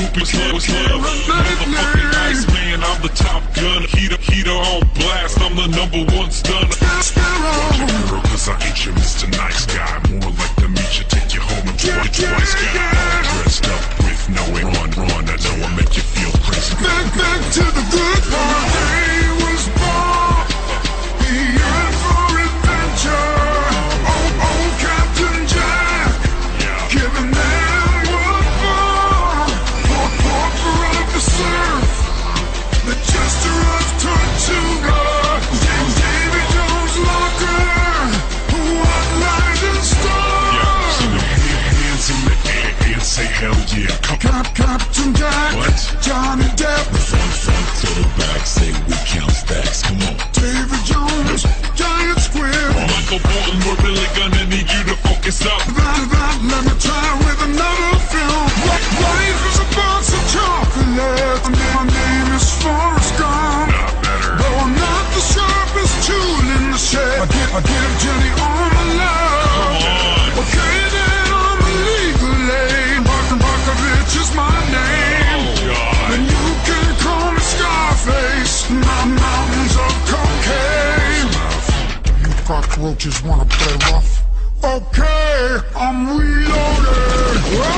groupies love. Motherfucking Iceman, I'm the top gun. Heater on blast, I'm the #1 stunner. Sparrow, cause I ain't your Mr. Nice Guy. More like the meet you, take you home and twice guy. Dressed up with no run. I know I make you feel crazy. Back to the good part. He was born, he yearned for adventure. Oh, Captain Jack, giving them what for. Off the surf, the jester of Tortuga. Davy Jones' locker, what lies in store? So the hands in the air and say hell yeah. Captain Jack, What? Johnny Depp, Front to the back, say we count stacks. Come on. David Jones, Giant Squid. Michael Bolton, we're really gonna need you to focus up. Let me try with another film. Life is a box of chocolate. My name is Forrest Gump. Not better. Though I'm not the sharpest tool in the shed, I give Jenny all my love. Okay, then I'm a legal aid. Barkovich is my name. And you can call me Scarface. My mountains of cocaine. You cockroaches wanna play rough? Okay, I'm reloaded.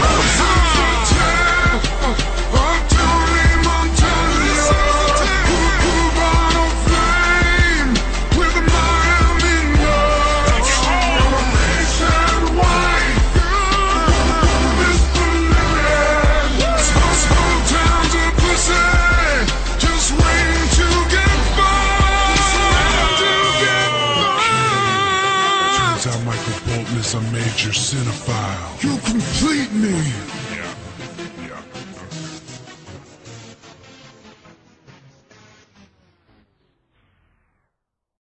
Tony Montana, Cubano flame with a Miami love. Nationwide, misbelieving. Small towns of pussy, just waiting to get burned. Turns out Michael Bolton is a major cinephile. You complete me.